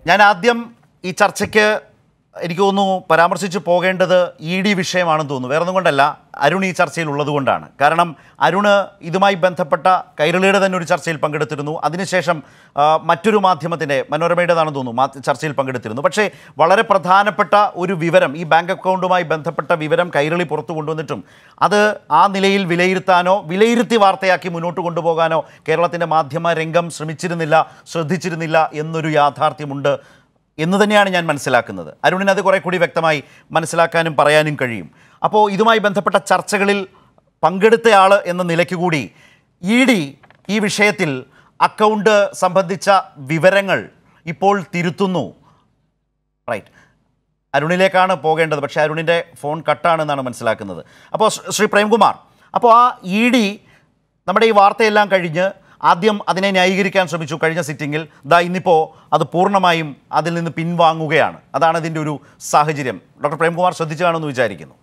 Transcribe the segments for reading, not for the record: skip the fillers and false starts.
ഞാൻ ആദ്യം ഈ ചർച്ചയ്ക്ക് എനിക്ക് തോന്നുന്നു പരാമർശിച്ച് പോകേണ്ടത് ED വിഷയമാണെന്ന് തോന്നുന്നു. വേറെ ഒന്നും കൊണ്ടല്ല, അരുൺ ഈ ചർച്ചയിൽ ഉള്ളതുകൊണ്ടാണ്. കാരണം അരുണ് ഇതുമായി ബന്ധപ്പെട്ട കൈരളിയുടെ തന്നെ ഒരു ചർച്ചയിൽ പങ്കെടുത്തിരുന്നു. അതിനുശേഷം മറ്റൊരു മാധ്യമത്തിൻ്റെ, മനോരമയുടേതാണെന്ന് തോന്നുന്നു, ചർച്ചയിൽ പങ്കെടുത്തിരുന്നു. പക്ഷേ വളരെ പ്രധാനപ്പെട്ട ഒരു വിവരം, ഈ ബാങ്ക് അക്കൗണ്ടുമായി ബന്ധപ്പെട്ട വിവരം കൈരളി പുറത്തു കൊണ്ടുവന്നിട്ടും അത് ആ നിലയിൽ വിലയിരുത്താനോ വിലയിരുത്തി വാർത്തയാക്കി മുന്നോട്ട് കൊണ്ടുപോകാനോ കേരളത്തിൻ്റെ മാധ്യമ രംഗം ശ്രദ്ധിച്ചിരുന്നില്ല എന്നൊരു യാഥാർത്ഥ്യമുണ്ട് എന്ന് തന്നെയാണ് ഞാൻ മനസ്സിലാക്കുന്നത്. അരുണിന് അത് കുറേ കൂടി വ്യക്തമായി മനസ്സിലാക്കാനും പറയാനും കഴിയും. അപ്പോൾ ഇതുമായി ബന്ധപ്പെട്ട ചർച്ചകളിൽ പങ്കെടുത്തയാൾ എന്ന നിലയ്ക്ക് കൂടി ED ഈ വിഷയത്തിൽ അക്കൗണ്ട് സംബന്ധിച്ച വിവരങ്ങൾ ഇപ്പോൾ തിരുത്തുന്നു. റൈറ്റ്, അരുണിലേക്കാണ് പോകേണ്ടത്. പക്ഷേ അരുണിൻ്റെ ഫോൺ കട്ടാണെന്നാണ് മനസ്സിലാക്കുന്നത്. അപ്പോൾ ശ്രീ പ്രേംകുമാർ, അപ്പോൾ ആ ED നമ്മുടെ ഈ വാർത്തയെല്ലാം കഴിഞ്ഞ് ആദ്യം അതിനെ ന്യായീകരിക്കാൻ ശ്രമിച്ചു കഴിഞ്ഞ സിറ്റിങ്ങിൽ. ഇന്നിപ്പോൾ അത് പൂർണ്ണമായും അതിൽ നിന്ന് പിൻവാങ്ങുകയാണ്. അതാണ് അതിൻ്റെ ഒരു സാഹചര്യം. ഡോക്ടർ പ്രേംകുമാർ ശ്രദ്ധിച്ചു കാണുമെന്ന് വിചാരിക്കുന്നു.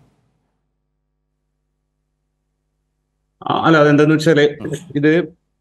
അല്ല, അതെന്താന്ന് വെച്ചാല് ഇത്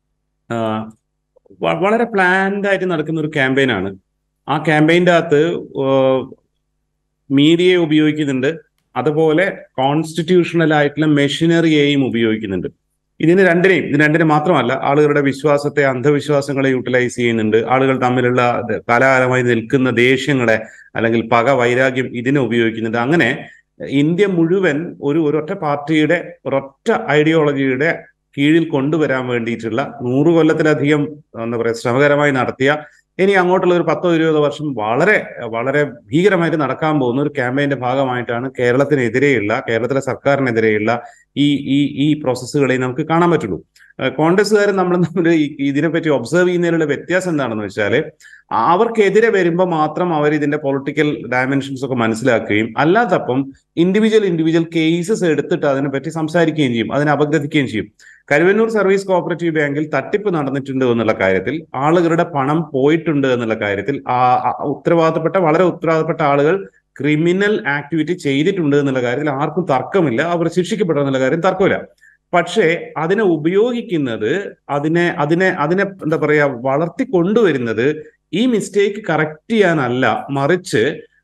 വളരെ പ്ലാൻഡ് ആയിട്ട് നടക്കുന്ന ഒരു ക്യാമ്പയിനാണ്. ആ ക്യാമ്പയിൻ്റെ അകത്ത് മീഡിയയെ ഉപയോഗിക്കുന്നുണ്ട്, അതുപോലെ കോൺസ്റ്റിറ്റ്യൂഷണൽ ആയിട്ടുള്ള മെഷീനറിയെയും ഉപയോഗിക്കുന്നുണ്ട്. ഇതിന് രണ്ടിനെ മാത്രമല്ല, ആളുകളുടെ വിശ്വാസത്തെ, അന്ധവിശ്വാസങ്ങളെ യൂട്ടിലൈസ് ചെയ്യുന്നുണ്ട്. ആളുകൾ തമ്മിലുള്ള കാലാകാലമായി നിൽക്കുന്ന ദേഷ്യങ്ങളെ അല്ലെങ്കിൽ പക, വൈരാഗ്യം ഇതിനെ ഉപയോഗിക്കുന്നുണ്ട്. അങ്ങനെ ഇന്ത്യ മുഴുവൻ ഒരൊറ്റ പാർട്ടിയുടെ, ഒരൊറ്റ ഐഡിയോളജിയുടെ കീഴിൽ കൊണ്ടുവരാൻ വേണ്ടിയിട്ടുള്ള 100 കൊല്ലത്തിലധികം ശ്രമകരമായി നടത്തിയ, ഇനി അങ്ങോട്ടുള്ള ഒരു 10-20 വർഷം വളരെ വളരെ ഭീകരമായിട്ട് നടക്കാൻ പോകുന്ന ഒരു ക്യാമ്പയിന്റെ ഭാഗമായിട്ടാണ് കേരളത്തിലെ സർക്കാരിനെതിരെയുള്ള ഈ പ്രോസസ്സുകളെ നമുക്ക് കാണാൻ പറ്റുള്ളൂ. കോൺഗ്രസ്സുകാരും നമ്മൾ ഇതിനെപ്പറ്റി ഒബ്സർവ് ചെയ്യുന്നതിലുള്ള വ്യത്യാസം എന്താണെന്ന് വെച്ചാൽ, അവർക്കെതിരെ വരുമ്പോൾ മാത്രം അവർ ഇതിന്റെ പൊളിറ്റിക്കൽ ഡയമെൻഷൻസ് ഒക്കെ മനസ്സിലാക്കുകയും അല്ലാത്തപ്പം ഇൻഡിവിജ്വൽ കേസസ് എടുത്തിട്ട് അതിനെപ്പറ്റി സംസാരിക്കുകയും ചെയ്യും, അതിനെ അപഗ്രഥിക്കുകയും ചെയ്യും. കരുവന്നൂർ സർവീസ് കോഓപ്പറേറ്റീവ് ബാങ്കിൽ തട്ടിപ്പ് നടന്നിട്ടുണ്ട് എന്നുള്ള കാര്യത്തിൽ, ആളുകളുടെ പണം പോയിട്ടുണ്ട് എന്നുള്ള കാര്യത്തിൽ വളരെ ഉത്തരവാദപ്പെട്ട ആളുകൾ ക്രിമിനൽ ആക്ടിവിറ്റി ചെയ്തിട്ടുണ്ട് എന്നുള്ള കാര്യത്തിൽ ആർക്കും തർക്കമില്ല. അവർ ശിക്ഷിക്കപ്പെടുക എന്നുള്ള കാര്യം തർക്കമില്ല. പക്ഷേ അതിനെ ഉപയോഗിക്കുന്നത്, അതിനെ എന്താ പറയാ, വളർത്തിക്കൊണ്ടുവരുന്നത് ഈ മിസ്റ്റേക്ക് കറക്റ്റ് ചെയ്യാനല്ല, മറിച്ച്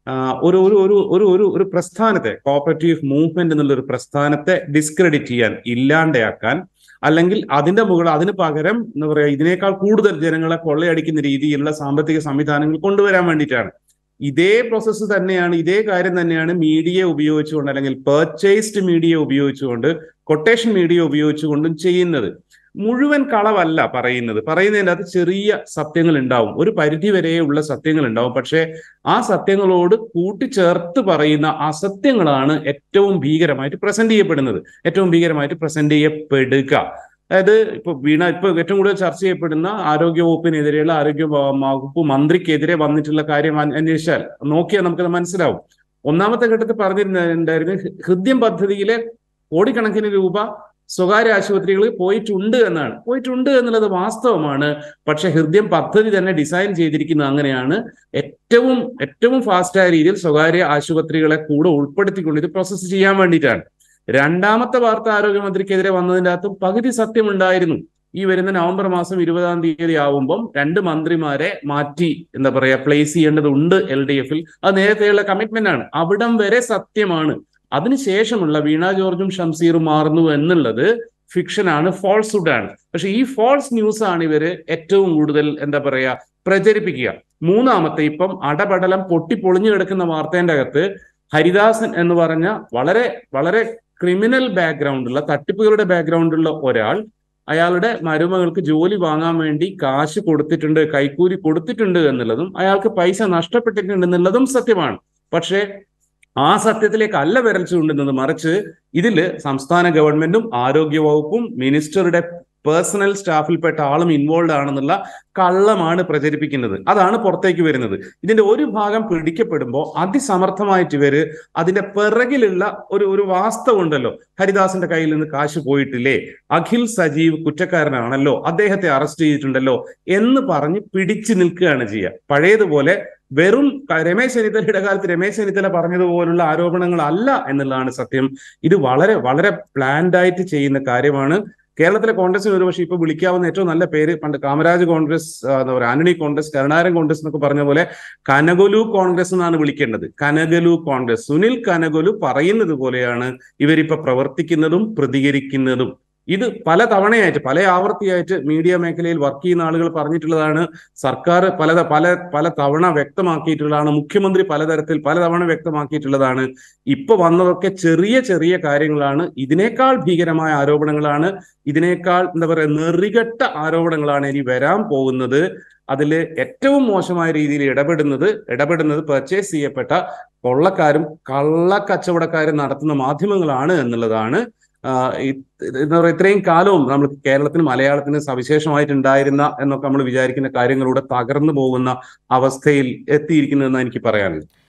ഒരു പ്രസ്ഥാനത്തെ, കോഓപ്പറേറ്റീവ് മൂവ്മെന്റ് എന്നുള്ള ഒരു പ്രസ്ഥാനത്തെ ഡിസ്ക്രെഡിറ്റ് ചെയ്യാൻ, ഇല്ലാണ്ടാക്കാൻ, അല്ലെങ്കിൽ അതിന് പകരം എന്താ പറയാ, ഇതിനേക്കാൾ കൂടുതൽ ജനങ്ങളെ കൊള്ളയടിക്കുന്ന രീതിയിലുള്ള സാമ്പത്തിക സംവിധാനങ്ങൾ കൊണ്ടുവരാൻ വേണ്ടിയിട്ടാണ്. ഇതേ പ്രോസസ്സ് തന്നെയാണ്, ഇതേ കാര്യം തന്നെയാണ് മീഡിയ ഉപയോഗിച്ചുകൊണ്ട്, അല്ലെങ്കിൽ പെർച്ചേസ്ഡ് മീഡിയ ഉപയോഗിച്ചുകൊണ്ട്, കൊട്ടേഷൻ മീഡിയ ഉപയോഗിച്ചുകൊണ്ടും ചെയ്യുന്നത്. മുഴുവൻ കളവല്ല പറയുന്നതിൻ്റെ അത് ചെറിയ സത്യങ്ങൾ ഉണ്ടാവും, ഒരു പരിധി വരെയുള്ള സത്യങ്ങൾ ഉണ്ടാവും. പക്ഷെ ആ സത്യങ്ങളോട് കൂട്ടിച്ചേർത്ത് പറയുന്ന അസത്യങ്ങളാണ് ഏറ്റവും ഭീകരമായിട്ട് പ്രസന്റ് ചെയ്യപ്പെടുക. അതായത് ഇപ്പൊ ഏറ്റവും കൂടുതൽ ചർച്ച ചെയ്യപ്പെടുന്ന ആരോഗ്യ വകുപ്പിനെതിരെയുള്ള, ആരോഗ്യ വകുപ്പ് മന്ത്രിക്കെതിരെ വന്നിട്ടുള്ള കാര്യം അന്വേഷിച്ചാൽ നോക്കിയാൽ നമുക്കത് മനസ്സിലാവും. ഒന്നാമത്തെ ഘട്ടത്തിൽ പറഞ്ഞിരുന്നുണ്ടായിരുന്നു, ഹൃദ്യം പദ്ധതിയിലെ കോടിക്കണക്കിന് രൂപ സ്വകാര്യ ആശുപത്രികളിൽ പോയിട്ടുണ്ട് എന്നുള്ളത് വാസ്തവമാണ്. പക്ഷെ ഹൃദ്യം പദ്ധതി തന്നെ ഡിസൈൻ ചെയ്തിരിക്കുന്നത് അങ്ങനെയാണ്, ഏറ്റവും ഫാസ്റ്റായ രീതിയിൽ സ്വകാര്യ ആശുപത്രികളെ കൂടെ ഉൾപ്പെടുത്തിക്കൊണ്ട് ഇത് പ്രോസസ്സ് ചെയ്യാൻ വേണ്ടിയിട്ടാണ്. രണ്ടാമത്തെ വാർത്ത ആരോഗ്യമന്ത്രിക്കെതിരെ വന്നതിൻ്റെ അകത്തും പകുതി സത്യമുണ്ടായിരുന്നു. ഈ വരുന്ന നവംബർ മാസം 20-ാം തീയതി ആവുമ്പം 2 മന്ത്രിമാരെ മാറ്റി പ്ലേസ് ചെയ്യേണ്ടതുണ്ട് LDF-ൽ. അത് നേരത്തെയുള്ള കമ്മിറ്റ്മെന്റ് ആണ്. അവിടം വരെ സത്യമാണ്. അതിനുശേഷമുള്ള വീണ ജോർജും ഷംസീറും മാറുന്നു എന്നുള്ളത് ഫിക്ഷനാണ്, ഫോൾസ്ഹുഡ് ആണ്. പക്ഷെ ഈ ഫോൾസ് ന്യൂസ് ആണ് ഇവര് ഏറ്റവും കൂടുതൽ പ്രചരിപ്പിക്കുക. മൂന്നാമത്തെ, ഇപ്പം അടപടലം പൊട്ടിപ്പൊളിഞ്ഞു കിടക്കുന്ന വാർത്തേന്റെ അകത്ത് ഹരിദാസൻ എന്ന് പറഞ്ഞ വളരെ വളരെ ക്രിമിനൽ ബാക്ക്ഗ്രൗണ്ടുള്ള, തട്ടിപ്പുകളുടെ ബാക്ക്ഗ്രൗണ്ടുള്ള ഒരാൾ, അയാളുടെ മരുമകൾക്ക് ജോലി വാങ്ങാൻ വേണ്ടി കാശ് കൊടുത്തിട്ടുണ്ട്, കൈക്കൂലി കൊടുത്തിട്ടുണ്ട് എന്നുള്ളതും അയാൾക്ക് പൈസ നഷ്ടപ്പെട്ടിട്ടുണ്ട് എന്നുള്ളതും സത്യമാണ്. പക്ഷേ ആ സത്യത്തിലേക്ക് അല്ല വിരൽ ചൂണ്ടുന്നത്, മറിച്ച് ഇതില് സംസ്ഥാന ഗവൺമെന്റും ആരോഗ്യ വകുപ്പും മിനിസ്റ്ററുടെ പേഴ്സണൽ സ്റ്റാഫിൽപ്പെട്ട ആളും ഇൻവോൾവ് ആണെന്നുള്ള കള്ളമാണ് പ്രചരിപ്പിക്കുന്നത്. അതാണ് പുറത്തേക്ക് വരുന്നത്. ഇതിന്റെ ഒരു ഭാഗം പിടിക്കപ്പെടുമ്പോൾ അതിസമർത്ഥമായിട്ട് ഇവര് അതിന്റെ പിറകിലുള്ള ഒരു വാസ്തവം ഉണ്ടല്ലോ, ഹരിദാസിന്റെ കയ്യിൽ നിന്ന് കാശ് പോയിട്ടില്ലേ, അഖിൽ സജീവ് കുറ്റക്കാരനാണല്ലോ, അദ്ദേഹത്തെ അറസ്റ്റ് ചെയ്തിട്ടുണ്ടല്ലോ എന്ന് പറഞ്ഞ് പിടിച്ചു നിൽക്കുകയാണ് ചെയ്യുക. പഴയതുപോലെ വെറും രമേശ് ചെന്നിത്തലയുടെ കാലത്ത് രമേശ് ചെന്നിത്തല പറഞ്ഞതുപോലുള്ള ആരോപണങ്ങളല്ല എന്നുള്ളതാണ് സത്യം. ഇത് വളരെ വളരെ പ്ലാൻഡ് ആയിട്ട് ചെയ്യുന്ന കാര്യമാണ്. കേരളത്തിലെ കോൺഗ്രസിന് ഒരുപക്ഷെ ഇപ്പൊ വിളിക്കാവുന്ന ഏറ്റവും നല്ല പേര് പണ്ട് കാമരാജ് കോൺഗ്രസ്, എന്താ പറയുക, ആന്റണി കോൺഗ്രസ്, കരുണാകരൻ കോൺഗ്രസ് എന്നൊക്കെ പറഞ്ഞ പോലെ കനകൊലു കോൺഗ്രസ് എന്നാണ് വിളിക്കേണ്ടത്. കനകലു കോൺഗ്രസ്. സുനിൽ കനകൊലു പറയുന്നത് പോലെയാണ് ഇവരിപ്പോ പ്രവർത്തിക്കുന്നതും പ്രതികരിക്കുന്നതും. ഇത് പല തവണയായിട്ട്, പല ആവർത്തിയായിട്ട് മീഡിയ മേഖലയിൽ വർക്ക് ചെയ്യുന്ന ആളുകൾ പറഞ്ഞിട്ടുള്ളതാണ്. സർക്കാർ പല തവണ വ്യക്തമാക്കിയിട്ടുള്ളതാണ്. മുഖ്യമന്ത്രി പലതവണ വ്യക്തമാക്കിയിട്ടുള്ളതാണ്. ഇപ്പൊ വന്നതൊക്കെ ചെറിയ ചെറിയ കാര്യങ്ങളാണ്. ഇതിനേക്കാൾ ഭീകരമായ ആരോപണങ്ങളാണ്, ഇതിനേക്കാൾ എന്താ പറയുക നെറികെട്ട ആരോപണങ്ങളാണ് ഇനി വരാൻ പോകുന്നത്. അതിൽ ഏറ്റവും മോശമായ രീതിയിൽ ഇടപെടുന്നത് പർച്ചേസ് ചെയ്യപ്പെട്ട കൊള്ളക്കാരും കള്ളക്കച്ചവടക്കാരും നടത്തുന്ന മാധ്യമങ്ങളാണ് എന്നുള്ളതാണ്. എന്താ പറയുക, ഇത്രയും കാലവും നമ്മൾ കേരളത്തിന് മലയാളത്തിന് സവിശേഷമായിട്ടുണ്ടായിരുന്ന എന്നൊക്കെ നമ്മൾ വിചാരിക്കുന്ന കാര്യങ്ങളിലൂടെ തകർന്നു പോകുന്ന അവസ്ഥയിൽ എത്തിയിരിക്കുന്നതെന്ന് എനിക്ക് പറയാനുള്ളത്.